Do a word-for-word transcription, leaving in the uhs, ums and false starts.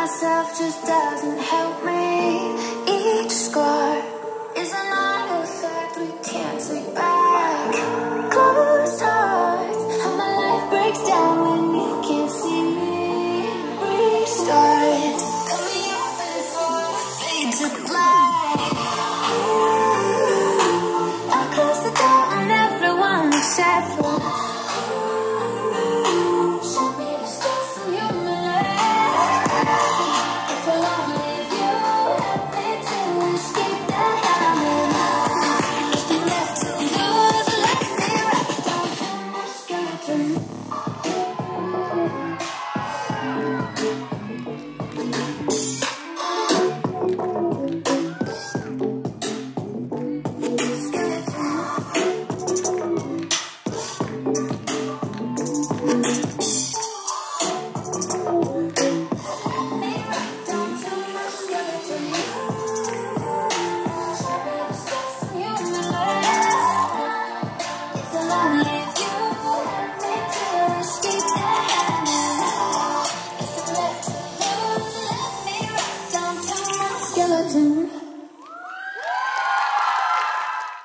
myself just doesn't help me. Each scar is an artifact we can't take back. Closed hearts, how my life breaks down when you can't see me. Restart, cut me off before I fade to black. I close the door on everyone except for skeleton.